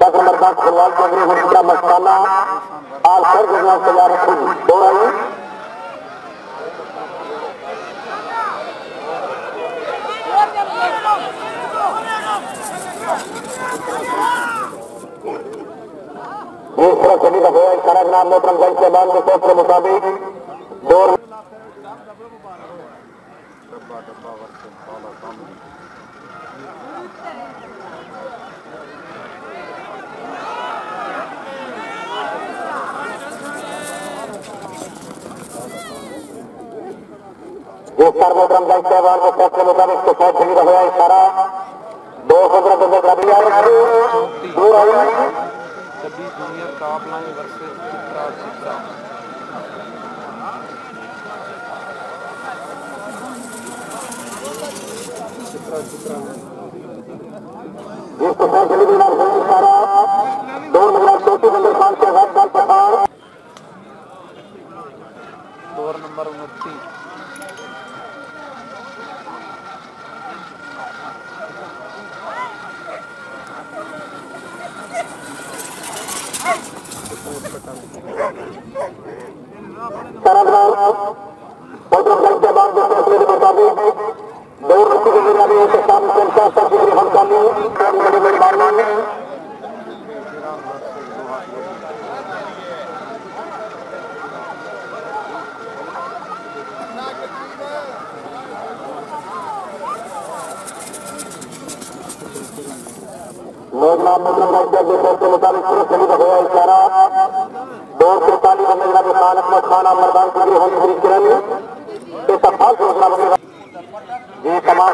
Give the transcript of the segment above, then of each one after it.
चक्र मरदास फुलवाल चौधरी हुक्का मस्ताना आल कर गुजरात तैयार रखी दो आई इस तरह चली का होया इशारा जनाब मोहतरम गंज के बाद के सोच के मुताबिक दौर मोहतरम गंज के बाद के सोच के मुताबिक तो सोच चली का होया इशारा 215 के अंदर दूर आई सभी junior top line versus Chitra Chitra जिसको सर चली भी नाम होया इशारा 2 नंबर 34 नंबर 5 के बाद बाल पठान दौर नंबर 29 के बाद फैसले के मुताबिक दौड़ रखी के लिए के सामने के मुताबिक पूरे चली का होया इशारा 243 बंदे जनाब खान अहमद खान मरदान चौधरी होनी हरी किरण ये तफाल घोषणा बनेगा ये तमाम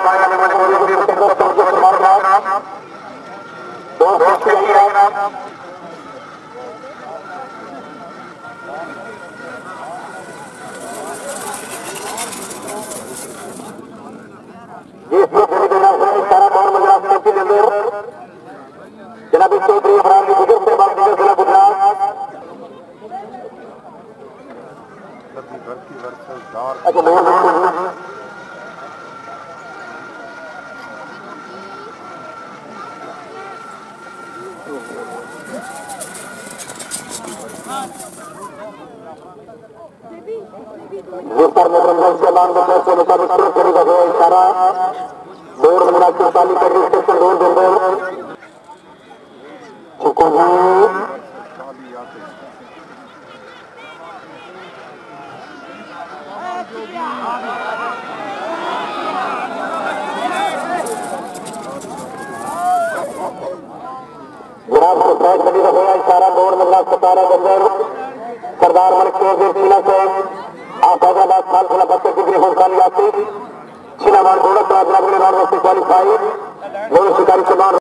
जनाब चौधरी इमरान की गुजर से बाद जिला गुजरात के मुताबिक करेगा गया इशारा दौड़ नंबर 44 कर स्टेशन दौड़ देंगे इशारा दौड़ नंबर 17 के अंदर सरदार मलिक सीना से फैजाबाद खाल खिला बच्चे की खाली आती सीनामान घोड़ा क्वालिफाई शिकारी के बाद